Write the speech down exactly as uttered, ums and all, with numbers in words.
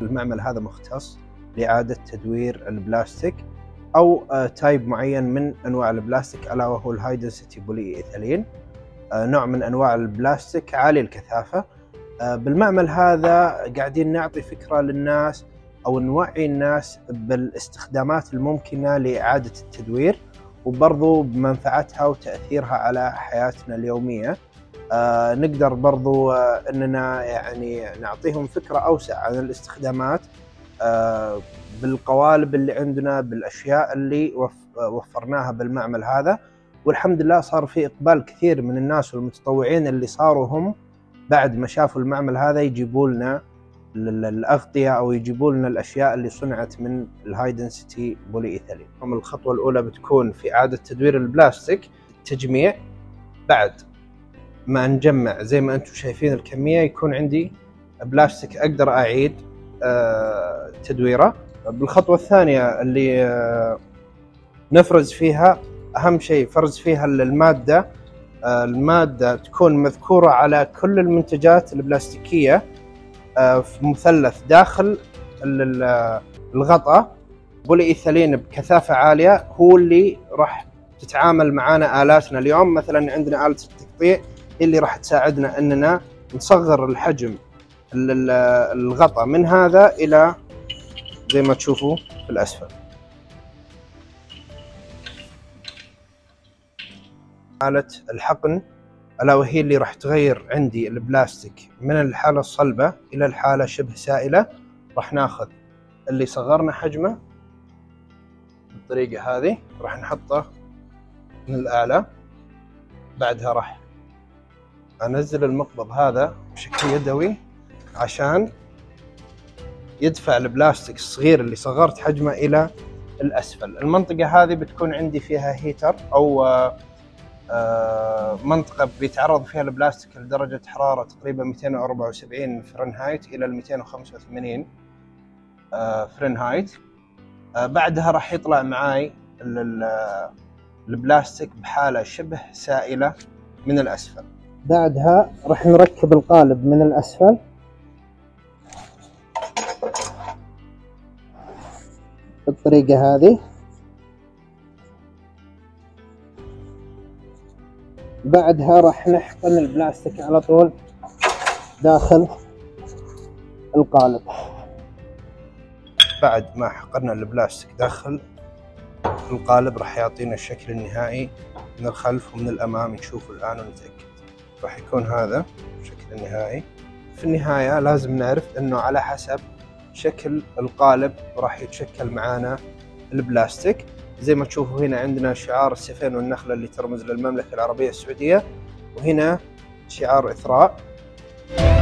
المعمل هذا مختص لإعادة تدوير البلاستيك أو تايب معين من أنواع البلاستيك، ألا وهو الهاي دنسيتي بولي إيثيلين، نوع من أنواع البلاستيك عالي الكثافة. بالمعمل هذا قاعدين نعطي فكرة للناس أو نوعي الناس بالاستخدامات الممكنة لإعادة التدوير، وبرضو بمنفعتها وتأثيرها على حياتنا اليومية. آه نقدر برضو آه أننا يعني نعطيهم فكرة أوسع عن الاستخدامات آه بالقوالب اللي عندنا، بالأشياء اللي وف وفرناها بالمعمل هذا. والحمد لله صار في إقبال كثير من الناس والمتطوعين اللي صاروا هم بعد ما شافوا المعمل هذا يجيبوا لنا الأغطية أو يجيبوا لنا الأشياء اللي صنعت من الهاي دنسيتي بولي إيثيلين. الخطوة الأولى بتكون في إعادة تدوير البلاستيك، التجميع. بعد ما نجمع زي ما أنتم شايفين الكمية، يكون عندي بلاستيك أقدر أعيد آه تدويره. بالخطوة الثانية اللي آه نفرز فيها، أهم شيء فرز فيها المادة. آه المادة تكون مذكورة على كل المنتجات البلاستيكية آه في مثلث داخل الغطاء. بولي إيثيلين بكثافة عالية هو اللي راح تتعامل معنا آلاتنا اليوم. مثلا عندنا آلة التقطيع اللي راح تساعدنا أننا نصغر الحجم الغطاء من هذا إلى زي ما تشوفوا في الأسفل. آلة الحقن ألا وهي اللي راح تغير عندي البلاستيك من الحالة الصلبة إلى الحالة شبه سائلة. راح ناخذ اللي صغرنا حجمه بالطريقة هذه، راح نحطه من الأعلى. بعدها راح أنزل المقبض هذا بشكل يدوي عشان يدفع البلاستيك الصغير اللي صغرت حجمه إلى الأسفل. المنطقة هذه بتكون عندي فيها هيتر أو منطقة بيتعرض فيها البلاستيك لدرجة حرارة تقريبا مئتين وأربعة وسبعين فرنهايت إلى مئتين وخمسة وثمانين فرنهايت. بعدها راح يطلع معاي البلاستيك بحالة شبه سائلة من الأسفل. بعدها راح نركب القالب من الأسفل بالطريقة هذه. بعدها راح نحقن البلاستيك على طول داخل القالب. بعد ما حقنا البلاستيك داخل القالب راح يعطينا الشكل النهائي من الخلف ومن الأمام. نشوفه الآن ونتأكد. راح يكون هذا الشكل النهائي. في النهاية لازم نعرف أنه على حسب شكل القالب راح يتشكل معانا البلاستيك. زي ما تشوفوا هنا عندنا شعار السيفين والنخلة اللي ترمز للمملكة العربية السعودية، وهنا شعار إثراء.